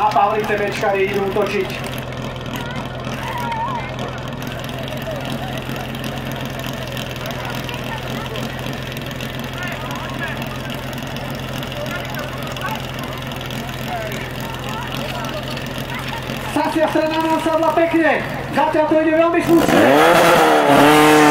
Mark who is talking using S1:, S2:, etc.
S1: a Pavlice Bečkari idú útočiť. Sasia strana nám sadla pekne, zatiaľ to ide veľmi slušne.